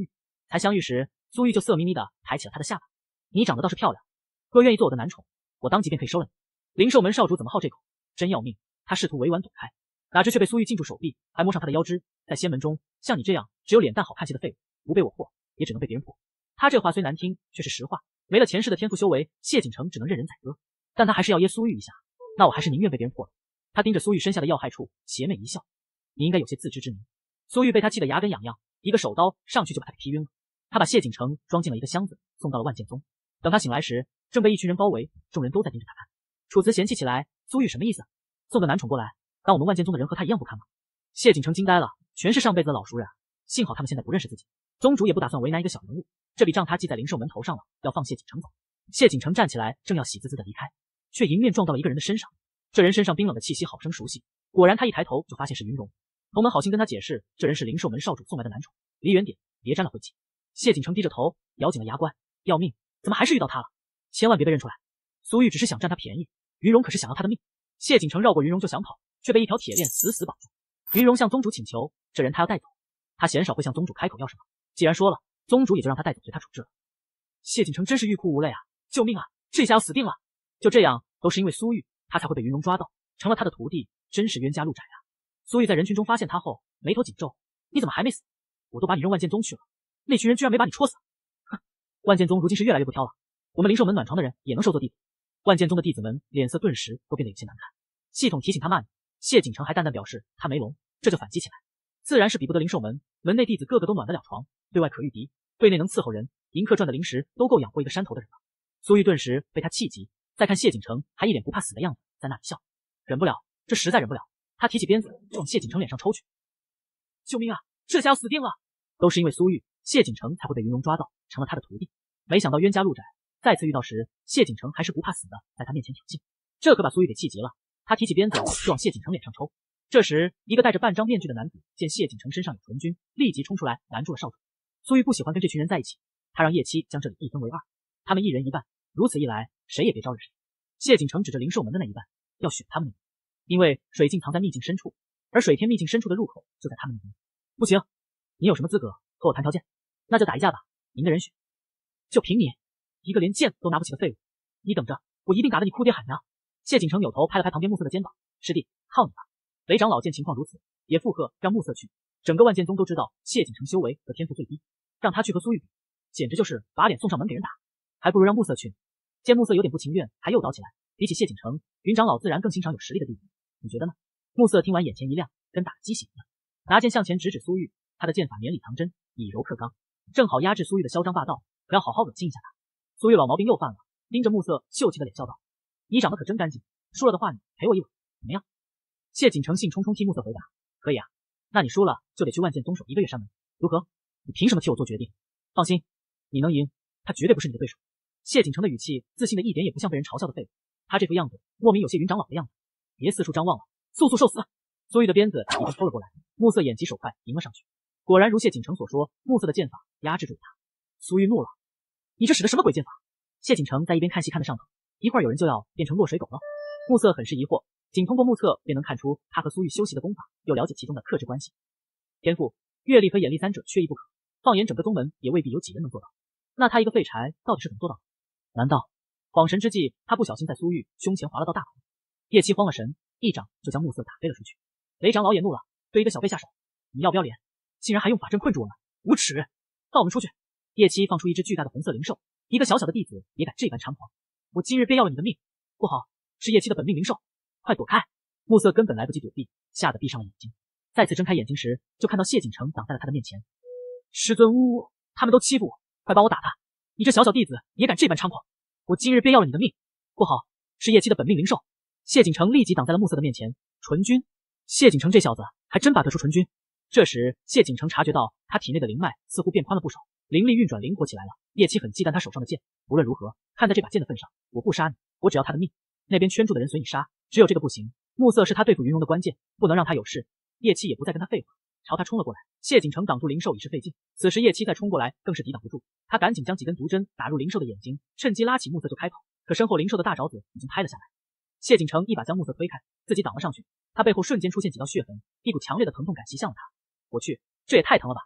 才相遇时，苏玉就色眯眯的抬起了他的下巴。你长得倒是漂亮，若愿意做我的男宠，我当即便可以收了你。灵兽门少主怎么好这口？真要命！他试图委婉躲开，哪知却被苏玉禁住手臂，还摸上他的腰肢。在仙门中，像你这样只有脸蛋好看些的废物，不被我破，也只能被别人破。他这话虽难听，却是实话。没了前世的天赋修为，谢景城只能任人宰割，但他还是要噎苏玉一下。那我还是宁愿被别人破了。他盯着苏玉身下的要害处，邪魅一笑。你应该有些自知之明。苏玉被他气得牙根痒痒，一个手刀上去就把他给劈晕了。他把谢景城装进了一个箱子，送到了万剑宗。等他醒来时，正被一群人包围，众人都在盯着他看。楚辞嫌弃起来，苏玉什么意思？送个男宠过来，当我们万剑宗的人和他一样不堪吗？谢景城惊呆了，全是上辈子的老熟人啊！幸好他们现在不认识自己，宗主也不打算为难一个小人物，这笔账他记在灵兽门头上了，要放谢景城走。谢景城站起来，正要喜滋滋的离开，却迎面撞到了一个人的身上。这人身上冰冷的气息好生熟悉，果然他一抬头就发现是云容。同门好心跟他解释，这人是灵兽门少主送来的男宠，离远点，别沾了晦气。谢景城低着头，咬紧了牙关，要命，怎么还是遇到他了？千万别被认出来。苏玉只是想占他便宜，云容可是想要他的命。谢景城绕过云容就想跑，却被一条铁链死死绑住。云容向宗主请求，这人他要带走，他鲜少会向宗主开口要什么，既然说了，宗主也就让他带走，随他处置了。谢景城真是欲哭无泪啊！救命啊！这下要死定了！就这样，都是因为苏玉，他才会被云容抓到，成了他的徒弟，真是冤家路窄啊！苏玉在人群中发现他后，眉头紧皱，你怎么还没死？我都把你扔万剑宗去了，那群人居然没把你戳死！哼，万剑宗如今是越来越不挑了，我们灵兽门暖床的人也能收做弟子。万剑宗的弟子们脸色顿时都变得有些难看。系统提醒他骂你，谢景城还淡淡表示他没聋，这就反击起来，自然是比不得灵兽门，门内弟子个个都暖得了床，对外可御敌，对内能伺候人，银客赚的灵石都够养活一个山头的人了。苏玉顿时被他气急，再看谢景城还一脸不怕死的样子，在那里笑，忍不了，这实在忍不了。他提起鞭子就往谢景城脸上抽去。救命啊！这下要死定了！都是因为苏玉，谢景城才会被云容抓到，成了他的徒弟。没想到冤家路窄，再次遇到时，谢景城还是不怕死的，在他面前挑衅，这可把苏玉给气急了。他提起鞭子就往谢景城脸上抽。这时，一个戴着半张面具的男子见谢景城身上有纯菌，立即冲出来拦住了少主。苏玉不喜欢跟这群人在一起，他让叶七将这里一分为二，他们一人一半，如此一来，谁也别招惹谁。谢景城指着灵兽门的那一半，要选他们那边，因为水镜藏在秘境深处，而水天秘境深处的入口就在他们那边。不行，你有什么资格和我谈条件？那就打一架吧，您的人选。就凭你一个连剑都拿不起的废物，你等着，我一定打得你哭爹喊娘！谢景城扭头拍了拍旁边暮色的肩膀，师弟，靠你了。雷长老见情况如此，也附和让暮色去。整个万剑宗都知道谢景城修为和天赋最低，让他去和苏玉比，简直就是把脸送上门给人打，还不如让暮色去。见暮色有点不情愿，还诱导起来。比起谢景城，云长老自然更欣赏有实力的弟子，你觉得呢？暮色听完眼前一亮，跟打了鸡血一样，拿剑向前直指苏玉，他的剑法绵里藏针，以柔克刚，正好压制苏玉的嚣张霸道，可要好好恶心一下他。苏玉老毛病又犯了，盯着暮色秀气的脸笑道：“你长得可真干净，输了的话你陪我一吻，怎么样？”谢景城兴冲冲替暮色回答：“可以啊，那你输了就得去万剑宗守一个月山门，如何？你凭什么替我做决定？放心，你能赢，他绝对不是你的对手。”谢景城的语气自信的一点也不像被人嘲笑的废物，他这副样子莫名有些云长老的样子。别四处张望了，速速受死！苏玉的鞭子已经抽了过来，暮色眼疾手快迎了上去，果然如谢景城所说，暮色的剑法压制住了他。苏玉怒了：“你这使的什么鬼剑法？”谢景城在一边看戏看得上头，一会儿有人就要变成落水狗了。暮色很是疑惑，仅通过目测便能看出他和苏玉修习的功法，又了解其中的克制关系。天赋、阅历和眼力三者缺一不可，放眼整个宗门也未必有几人能做到。那他一个废柴到底是怎么做到的？难道恍神之际，他不小心在苏玉胸前划了道大口？叶七慌了神，一掌就将暮色打飞了出去。雷长老也怒了，对一个小辈下手，你要不要脸？竟然还用法阵困住我们，无耻！放我们出去！叶七放出一只巨大的红色灵兽，一个小小的弟子也敢这般猖狂，我今日便要了你的命！不好，是叶七的本命灵兽，快躲开！暮色根本来不及躲避，吓得闭上了眼睛。再次睁开眼睛时，就看到谢景城挡在了他的面前。师尊呜，他们都欺负我，快帮我打他！你这小小弟子也敢这般猖狂，我今日便要了你的命！不好，是叶七的本命灵兽！谢景城立即挡在了暮色的面前。纯君，谢景城这小子还真把得出纯君。这时，谢景城察觉到他体内的灵脉似乎变宽了不少，灵力运转灵活起来了。叶七很忌惮他手上的剑，无论如何，看在这把剑的份上，我不杀你，我只要他的命。那边圈住的人随你杀，只有这个不行。暮色是他对付云容的关键，不能让他有事。叶七也不再跟他废话，朝他冲了过来。谢景城挡住灵兽已是费劲，此时叶七再冲过来更是抵挡不住。他赶紧将几根毒针打入灵兽的眼睛，趁机拉起暮色就开跑。可身后灵兽的大爪子已经拍了下来，谢景城一把将暮色推开，自己挡了上去。他背后瞬间出现几道血痕，一股强烈的疼痛感袭向了他。我去，这也太疼了吧！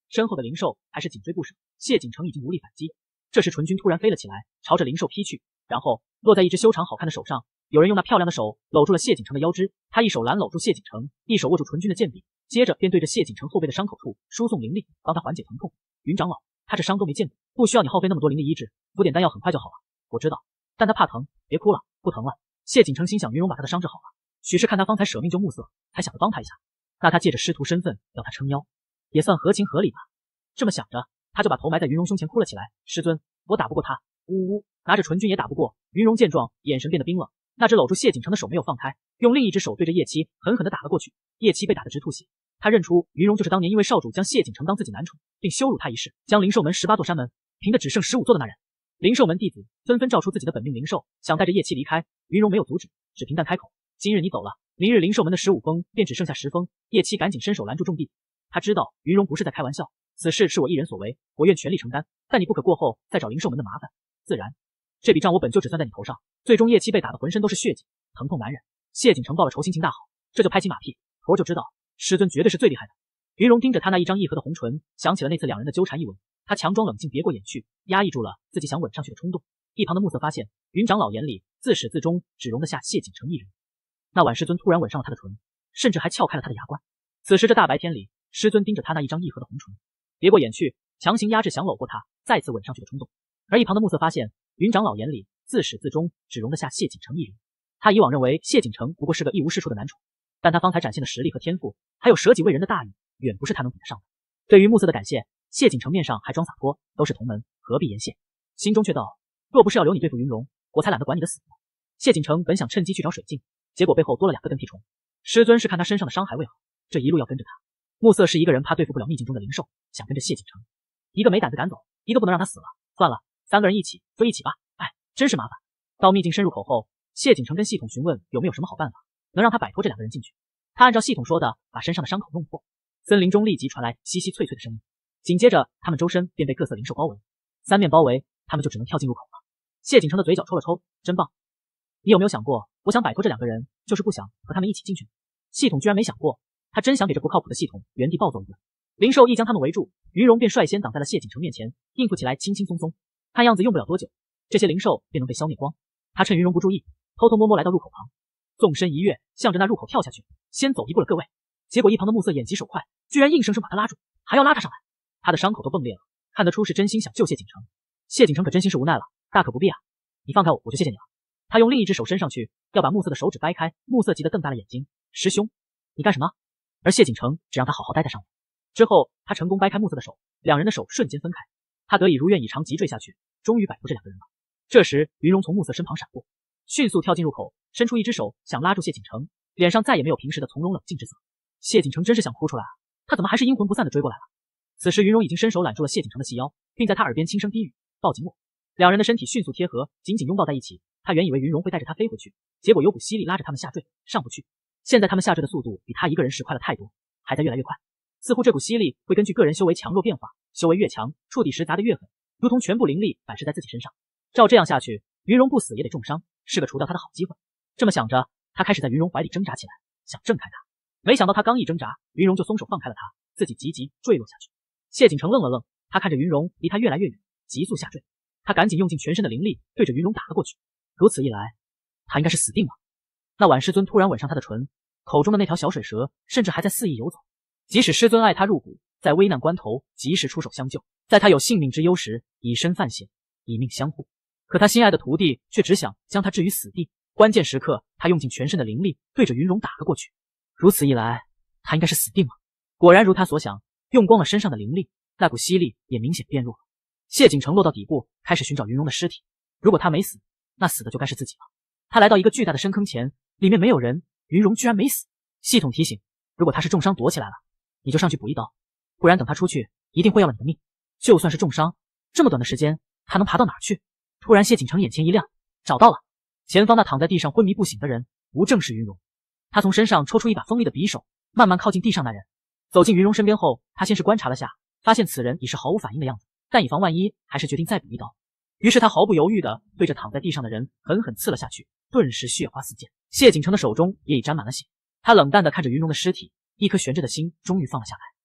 身后的灵兽还是紧追不舍，谢景城已经无力反击。这时纯君突然飞了起来，朝着灵兽劈去，然后落在一只修长好看的手上。有人用那漂亮的手搂住了谢景城的腰肢，他一手拦搂住谢景城，一手握住纯君的剑柄，接着便对着谢景城后背的伤口处输送灵力，帮他缓解疼痛。云长老，他这伤都没见过，不需要你耗费那么多灵力医治，敷点丹药很快就好了。我知道，但他怕疼，别哭了，不疼了。谢景城心想云容把他的伤治好了，许是看他方才舍命救暮色，才想着帮他一下。那他借着师徒身份要他撑腰，也算合情合理吧。这么想着，他就把头埋在云容胸前哭了起来。师尊，我打不过他，呜呜，拿着纯君也打不过。云容见状，眼神变得冰冷，那只搂住谢景城的手没有放开，用另一只手对着叶七狠狠地打了过去。叶七被打得直吐血，他认出云容就是当年因为少主将谢景城当自己男宠，并羞辱他一事，将灵兽门十八座山门平的只剩十五座的那人。灵兽门弟子纷纷召出自己的本命灵兽，想带着叶七离开。云容没有阻止，只平淡开口：今日你走了，明日灵兽门的十五封便只剩下十封。叶七赶紧伸手拦住众弟子，他知道云容不是在开玩笑，此事是我一人所为，我愿全力承担，但你不可过后再找灵兽门的麻烦。自然，这笔账我本就只算在你头上。最终叶七被打得浑身都是血迹，疼痛难忍。谢景城报了仇，心情大好，这就拍起马屁，头就知道师尊绝对是最厉害的。云容盯着他那一张异合的红唇，想起了那次两人的纠缠一吻，他强装冷静，别过眼去，压抑住了自己想吻上去的冲动。一旁的暮色发现，云长老眼里自始至终只容得下谢景城一人。那晚师尊突然吻上了他的唇，甚至还撬开了他的牙关。此时这大白天里，师尊盯着他那一张异合的红唇，别过眼去，强行压制想搂过他，再次吻上去的冲动。而一旁的暮色发现，云长老眼里自始至终只容得下谢景城一人。他以往认为谢景城不过是个一无是处的男宠，但他方才展现的实力和天赋，还有舍己为人的大义，远不是他能比得上的。对于暮色的感谢，谢景城面上还装洒脱，都是同门，何必言谢？心中却道，若不是要留你对付云容，我才懒得管你的死活。谢景城本想趁机去找水镜，结果背后多了两个跟屁虫。师尊是看他身上的伤还未好，这一路要跟着他。暮色是一个人怕对付不了秘境中的灵兽，想跟着谢景城，一个没胆子赶走，一个不能让他死了。算了，三个人一起追一起吧。哎，真是麻烦。到秘境深入口后，谢景城跟系统询问有没有什么好办法能让他摆脱这两个人进去。他按照系统说的把身上的伤口弄破。森林中立即传来稀稀脆脆的声音，紧接着他们周身便被各色灵兽包围，三面包围，他们就只能跳进入口了。谢景城的嘴角抽了抽，真棒。你有没有想过，我想摆脱这两个人，就是不想和他们一起进去？系统居然没想过，他真想给这不靠谱的系统原地暴揍一顿。灵兽一将他们围住，云容便率先挡在了谢景城面前，应付起来轻轻松松，看样子用不了多久，这些灵兽便能被消灭光。他趁云容不注意，偷偷摸摸来到入口旁，纵身一跃，向着那入口跳下去，先走一步了各位。结果一旁的暮色眼疾手快，居然硬生生把他拉住，还要拉他上来。他的伤口都迸裂了，看得出是真心想救谢景城。谢景城可真心是无奈了，大可不必啊，你放开我，我就谢谢你了。他用另一只手伸上去，要把暮色的手指掰开。暮色急得瞪大了眼睛，师兄，你干什么？而谢景城只让他好好待在上面。之后他成功掰开暮色的手，两人的手瞬间分开，他得以如愿以偿急坠下去，终于摆脱这两个人了。这时云容从暮色身旁闪过，迅速跳进入口，伸出一只手想拉住谢景城，脸上再也没有平时的从容冷静之色。谢景城真是想哭出来啊，他怎么还是阴魂不散的追过来了？此时云容已经伸手揽住了谢景城的细腰，并在他耳边轻声低语，抱紧我。两人的身体迅速贴合，紧紧拥抱在一起。他原以为云容会带着他飞回去，结果有股吸力拉着他们下坠，上不去。现在他们下坠的速度比他一个人时快了太多，还在越来越快。似乎这股吸力会根据个人修为强弱变化，修为越强，触底时砸得越狠，如同全部灵力反噬在自己身上。照这样下去，云容不死也得重伤，是个除掉他的好机会。这么想着，他开始在云容怀里挣扎起来，想挣开他。没想到他刚一挣扎，云容就松手放开了他，自己急急坠落下去。谢景城愣了愣，他看着云容离他越来越远，急速下坠。他赶紧用尽全身的灵力对着云容打了过去。如此一来，他应该是死定了。那晚师尊突然吻上他的唇，口中的那条小水蛇甚至还在肆意游走。即使师尊爱他入骨，在危难关头及时出手相救，在他有性命之忧时以身犯险，以命相护。可他心爱的徒弟却只想将他置于死地。关键时刻，他用尽全身的灵力对着云容打了过去。如此一来，他应该是死定了。果然如他所想，用光了身上的灵力，那股吸力也明显变弱了。谢景城落到底部，开始寻找云容的尸体。如果他没死，那死的就该是自己了。他来到一个巨大的深坑前，里面没有人，云容居然没死。系统提醒，如果他是重伤躲起来了，你就上去补一刀，不然等他出去，一定会要了你的命。就算是重伤，这么短的时间，他能爬到哪儿去？突然谢景城眼前一亮，找到了。前方那躺在地上昏迷不醒的人，无正是云容。他从身上抽出一把锋利的匕首，慢慢靠近地上那人。走进云容身边后，他先是观察了下，发现此人已是毫无反应的样子，但以防万一，还是决定再补一刀。于是他毫不犹豫地对着躺在地上的人狠狠刺了下去，顿时血花四溅。谢景城的手中也已沾满了血，他冷淡地看着云容的尸体，一颗悬着的心终于放了下来。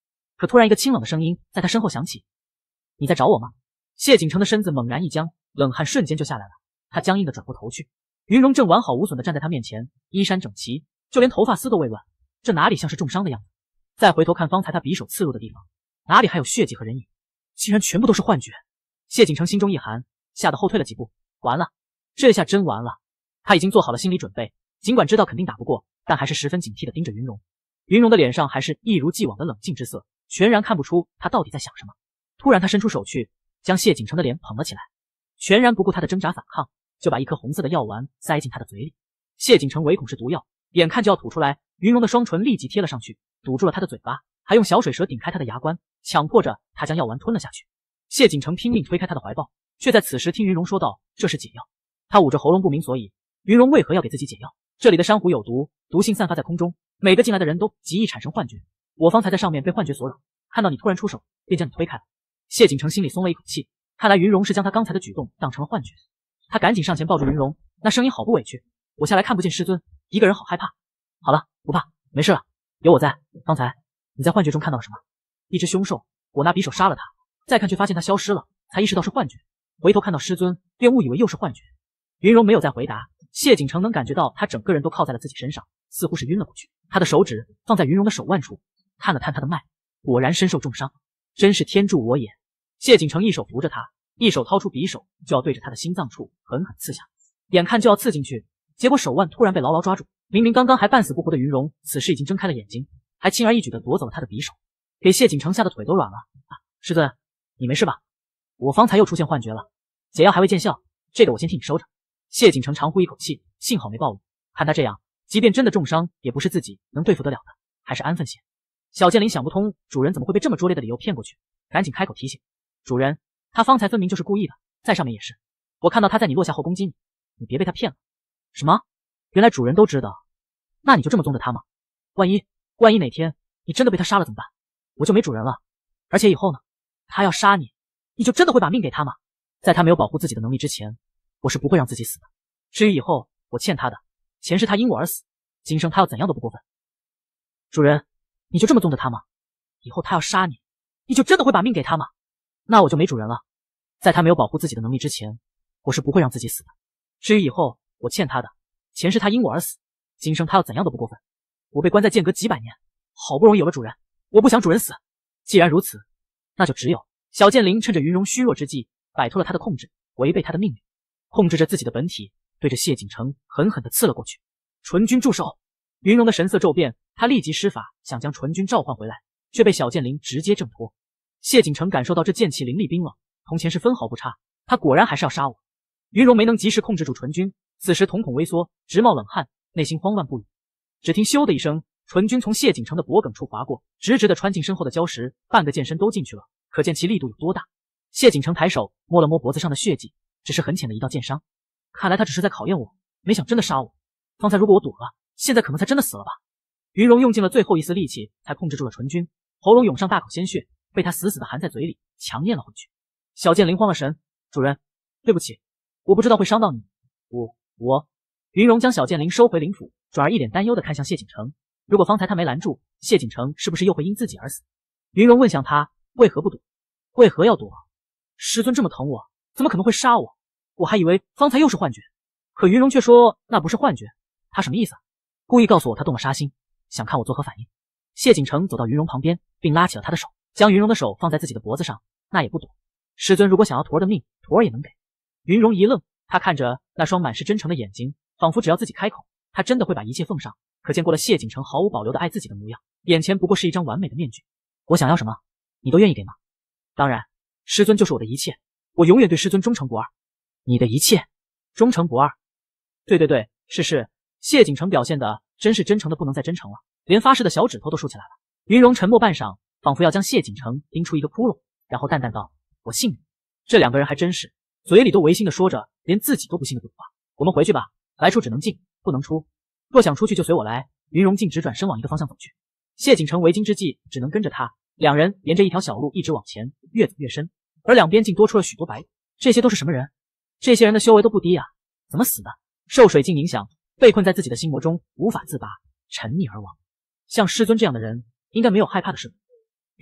可突然一个清冷的声音在他身后响起：“你在找我吗？”谢景城的身子猛然一僵，冷汗瞬间就下来了。他僵硬的转过头去，云容正完好无损的站在他面前，衣衫整齐，就连头发丝都未乱，这哪里像是重伤的样子？再回头看方才他匕首刺入的地方，哪里还有血迹和人影？竟然全部都是幻觉！谢景城心中一寒，吓得后退了几步。完了，这下真完了。他已经做好了心理准备，尽管知道肯定打不过，但还是十分警惕地盯着云容。云容的脸上还是一如既往的冷静之色，全然看不出他到底在想什么。突然他伸出手去，将谢景城的脸捧了起来，全然不顾他的挣扎反抗，就把一颗红色的药丸塞进他的嘴里。谢景城唯恐是毒药，眼看就要吐出来，云容的双唇立即贴了上去，堵住了他的嘴巴，还用小水蛇顶开他的牙关，强迫着他将药丸吞了下去。谢景城拼命推开他的怀抱，却在此时听云容说道：“这是解药。”他捂着喉咙不明所以，云容为何要给自己解药？这里的珊瑚有毒，毒性散发在空中，每个进来的人都极易产生幻觉。我方才在上面被幻觉所扰，看到你突然出手，便将你推开了。谢景城心里松了一口气，看来云容是将他刚才的举动当成了幻觉。他赶紧上前抱住云容，那声音好不委屈：“我下来看不见师尊，一个人好害怕。”“好了，不怕，没事了，有我在。方才你在幻觉中看到了什么？”“一只凶兽，我拿匕首杀了他，再看却发现他消失了，才意识到是幻觉。回头看到师尊，便误以为又是幻觉。”云容没有再回答，谢景城能感觉到他整个人都靠在了自己身上，似乎是晕了过去。他的手指放在云容的手腕处，探了探他的脉，果然身受重伤，真是天助我也。谢景城一手扶着他，一手掏出匕首，就要对着他的心脏处狠狠刺下，眼看就要刺进去，结果手腕突然被牢牢抓住。明明刚刚还半死不活的云容，此时已经睁开了眼睛，还轻而易举地夺走了他的匕首，给谢景城吓得腿都软了。啊，师尊，你没事吧？我方才又出现幻觉了，解药还未见效，这个我先替你收着。谢景城长呼一口气，幸好没暴露，看他这样，即便真的重伤，也不是自己能对付得了的，还是安分些。小剑灵想不通主人怎么会被这么拙劣的理由骗过去，赶紧开口提醒：“主人，他方才分明就是故意的，在上面也是。我看到他在你落下后攻击你，你别被他骗了。”“什么？原来主人都知道？那你就这么纵着他吗？万一万一哪天你真的被他杀了怎么办？我就没主人了。而且以后呢？他要杀你，你就真的会把命给他吗？在他没有保护自己的能力之前，我是不会让自己死的。至于以后我欠他的，前世他因我而死，今生他要怎样都不过分。主人，你就这么纵着他吗？以后他要杀你，你就真的会把命给他吗？那我就没主人了。在他没有保护自己的能力之前，我是不会让自己死的。至于以后我欠他的，前世他因我而死，今生他要怎样都不过分。我被关在剑阁几百年，好不容易有了主人，我不想主人死。既然如此，那就只有……”小剑灵趁着云容虚弱之际，摆脱了他的控制，违背他的命令，控制着自己的本体，对着谢景城狠狠地刺了过去。纯君住手！云容的神色骤变，他立即施法想将纯君召唤回来，却被小剑灵直接挣脱。谢景城感受到这剑气凌厉冰冷，同前世分毫不差，他果然还是要杀我。云容没能及时控制住纯君，此时瞳孔微缩，直冒冷汗，内心慌乱不已。只听咻的一声，纯君从谢景城的脖颈处划过，直直地穿进身后的礁石，半个剑身都进去了，可见其力度有多大。谢景城抬手摸了摸脖子上的血迹，只是很浅的一道剑伤，看来他只是在考验我，没想真的杀我。方才如果我躲了，现在可能才真的死了吧。云容用尽了最后一丝力气才控制住了纯君，喉咙涌上大口鲜血，被他死死地含在嘴里，强咽了回去。小剑灵慌了神：“主人，对不起，我不知道会伤到你。我我……”云容将小剑灵收回灵府，转而一脸担忧地看向谢景城。如果方才他没拦住，谢景城是不是又会因自己而死？云容问向他：“为何不躲？为何要躲？师尊这么疼我，怎么可能会杀我？我还以为方才又是幻觉。”可云容却说那不是幻觉，他什么意思？故意告诉我他动了杀心，想看我作何反应。谢景城走到云容旁边，并拉起了他的手，将云容的手放在自己的脖子上，那也不躲。师尊如果想要徒儿的命，徒儿也能给。云容一愣，他看着那双满是真诚的眼睛，仿佛只要自己开口，他真的会把一切奉上。可见过了谢景城毫无保留的爱自己的模样，眼前不过是一张完美的面具。我想要什么，你都愿意给吗？当然，师尊就是我的一切，我永远对师尊忠诚不二。你的一切，忠诚不二？对对对，是是。谢景城表现的真是真诚的不能再真诚了，连发誓的小指头都竖起来了。云容沉默半晌，仿佛要将谢景城盯出一个窟窿，然后淡淡道：“我信你。”这两个人还真是，嘴里都违心的说着，连自己都不信的鬼话。我们回去吧，来处只能进，不能出。若想出去就随我来。云容径直转身往一个方向走去。谢景城为今之计，只能跟着他。两人沿着一条小路一直往前，越走越深，而两边竟多出了许多白。这些都是什么人？这些人的修为都不低啊，怎么死的？受水镜影响，被困在自己的心魔中，无法自拔，沉溺而亡。像师尊这样的人，应该没有害怕的事。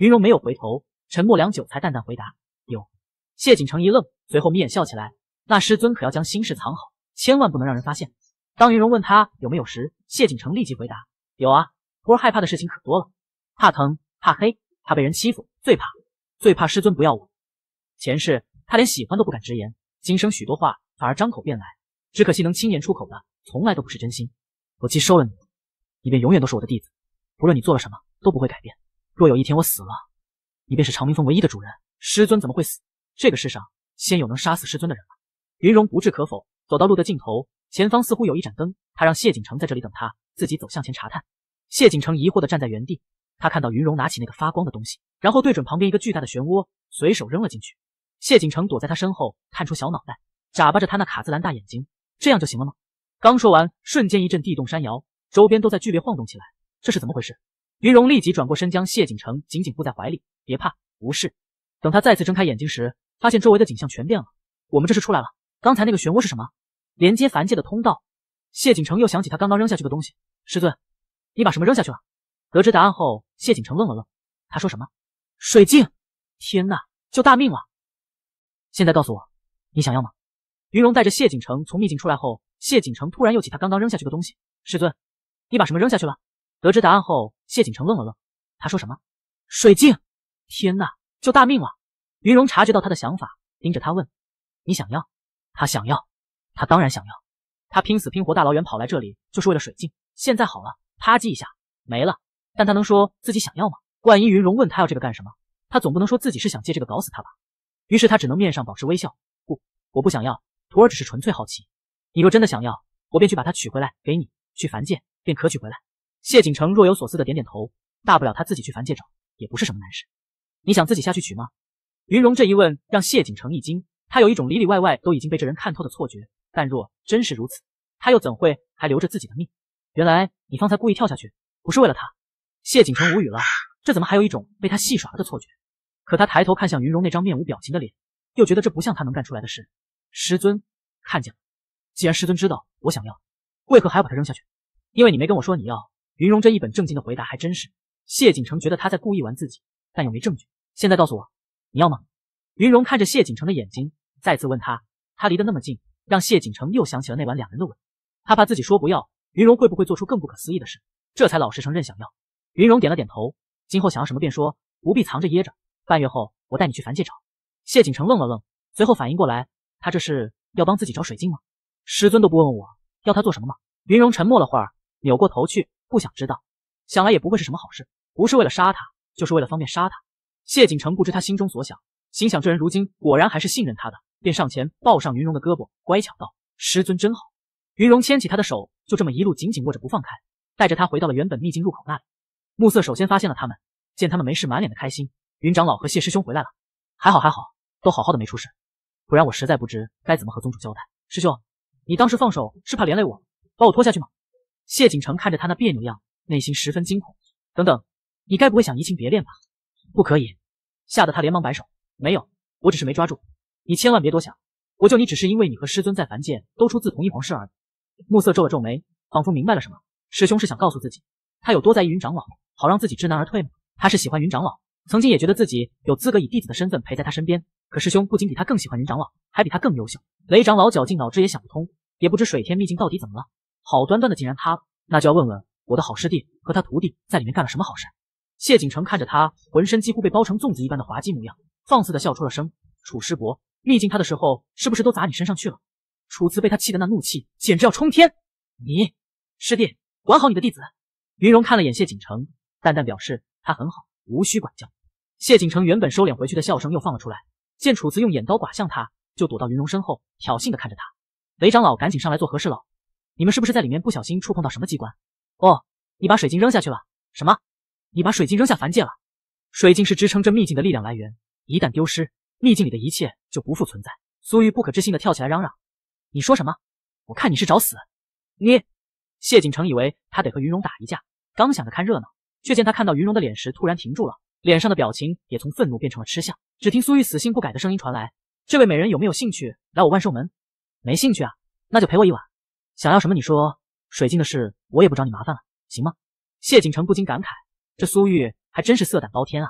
云容没有回头，沉默良久才淡淡回答：“有。”谢景城一愣，随后眯眼笑起来：“那师尊可要将心事藏好，千万不能让人发现。”当云容问他有没有时，谢景城立即回答：“有啊，徒儿害怕的事情可多了，怕疼，怕黑，怕被人欺负，最怕最怕师尊不要我。前世他连喜欢都不敢直言，今生许多话反而张口便来，只可惜能轻言出口的，从来都不是真心。我既收了你，你便永远都是我的弟子，不论你做了什么都不会改变。若有一天我死了，你便是长明峰唯一的主人。师尊怎么会死？这个世上鲜有能杀死师尊的人吗？”云容不置可否，走到路的尽头，前方似乎有一盏灯，他让谢景城在这里等他，自己走向前查探。谢景城疑惑地站在原地，他看到云容拿起那个发光的东西，然后对准旁边一个巨大的漩涡，随手扔了进去。谢景城躲在他身后，探出小脑袋，眨巴着他那卡姿兰大眼睛：“这样就行了吗？”刚说完，瞬间一阵地动山摇，周边都在剧烈晃动起来。这是怎么回事？云容立即转过身，将谢景城紧紧护在怀里：“别怕，无事。”等他再次睁开眼睛时，发现周围的景象全变了。我们这是出来了。刚才那个漩涡是什么？连接凡界的通道。谢景城又想起他刚刚扔下去的东西。师尊，你把什么扔下去了？得知答案后，谢景城愣了愣。他说什么？水镜！天哪，救大命了！现在告诉我，你想要吗？云容带着谢景城从秘境出来后，谢景城突然又起他刚刚扔下去的东西。师尊，你把什么扔下去了？得知答案后，谢景城愣了愣。他说什么？水镜！天哪，救大命了！云容察觉到他的想法，盯着他问：“你想要？”他想要，他当然想要。他拼死拼活大老远跑来这里，就是为了水镜。现在好了，啪叽一下没了。但他能说自己想要吗？万一云容问他要这个干什么，他总不能说自己是想借这个搞死他吧。于是他只能面上保持微笑：“不，我不想要，徒儿只是纯粹好奇。你若真的想要，我便去把它取回来给你，去凡界便可取回来。”谢景城若有所思的点点头，大不了他自己去凡界找，也不是什么难事。你想自己下去取吗？云容这一问让谢景城一惊，他有一种里里外外都已经被这人看透的错觉，但若真是如此，他又怎会还留着自己的命？原来你方才故意跳下去，不是为了他。谢景城无语了，这怎么还有一种被他戏耍了的错觉？可他抬头看向云容那张面无表情的脸，又觉得这不像他能干出来的事。师尊看见了，既然师尊知道我想要，为何还要把它扔下去？因为你没跟我说你要。云容这一本正经的回答还真是。谢景城觉得他在故意玩自己，但又没证据。现在告诉我，你要吗？云容看着谢景城的眼睛，再次问他。他离得那么近，让谢景城又想起了那晚两人的吻。他怕自己说不要，云容会不会做出更不可思议的事，这才老实承认想要。云容点了点头，今后想要什么便说，不必藏着掖着。半月后我带你去凡界找。谢景城愣了愣，随后反应过来，他这是要帮自己找水晶吗？师尊都不问问我要他做什么吗？云容沉默了会儿，扭过头去，不想知道。想来也不会是什么好事，不是为了杀他，就是为了方便杀他。谢景城不知他心中所想，心想这人如今果然还是信任他的，便上前抱上云容的胳膊，乖巧道：“师尊真好。”云容牵起他的手，就这么一路紧紧握着不放开，带着他回到了原本秘境入口那里。暮色首先发现了他们，见他们没事，满脸的开心。云长老和谢师兄回来了，还好还好，都好好的没出事，不然我实在不知该怎么和宗主交代。师兄，你当时放手是怕连累我，把我拖下去吗？谢景城看着他那别扭样，内心十分惊恐。等等，你该不会想移情别恋吧？不可以！吓得他连忙摆手，没有，我只是没抓住。你千万别多想，我救你只是因为你和师尊在凡界都出自同一皇室而已。暮色皱了皱眉，仿佛明白了什么。师兄是想告诉自己，他有多在意云长老，好让自己知难而退吗？他是喜欢云长老，曾经也觉得自己有资格以弟子的身份陪在他身边。可师兄不仅比他更喜欢云长老，还比他更优秀。雷长老绞尽脑汁也想不通，也不知水天秘境到底怎么了，好端端的竟然塌了。那就要问问我的好师弟和他徒弟在里面干了什么好事。谢景城看着他浑身几乎被包成粽子一般的滑稽模样，放肆的笑出了声。楚师伯，秘境他的时候是不是都砸你身上去了？楚辞被他气的那怒气简直要冲天。你师弟管好你的弟子。云容看了眼谢景城，淡淡表示他很好，无需管教。谢景城原本收敛回去的笑声又放了出来，见楚辞用眼刀剐向他，就躲到云容身后，挑衅的看着他。雷长老赶紧上来做和事佬，你们是不是在里面不小心触碰到什么机关？哦，你把水晶扔下去了？什么？你把水晶扔下凡界了？水晶是支撑这秘境的力量来源，一旦丢失，秘境里的一切就不复存在。苏玉不可置信的跳起来嚷嚷：“你说什么？我看你是找死！”你……谢景城以为他得和云容打一架，刚想着看热闹，却见他看到云容的脸时突然停住了，脸上的表情也从愤怒变成了吃相。只听苏玉死性不改的声音传来：“这位美人有没有兴趣来我万寿门？”没兴趣啊，那就陪我一晚。想要什么你说，水晶的事我也不找你麻烦了，行吗？谢景城不禁感慨，这苏玉还真是色胆包天啊。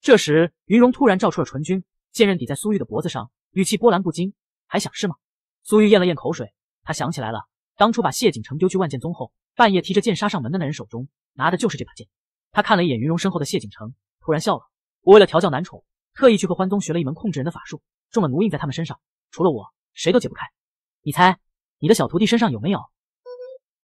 这时，云容突然照出了唇君，剑刃抵在苏玉的脖子上，语气波澜不惊：“还想是吗？”苏玉咽了咽口水，他想起来了，当初把谢景城丢去万剑宗后，半夜提着剑杀上门的那人手中拿的就是这把剑。他看了一眼云容身后的谢景城，突然笑了：“我为了调教男宠，特意去和欢宗学了一门控制人的法术，中了奴印在他们身上，除了我，谁都解不开。你猜，你的小徒弟身上有没有？”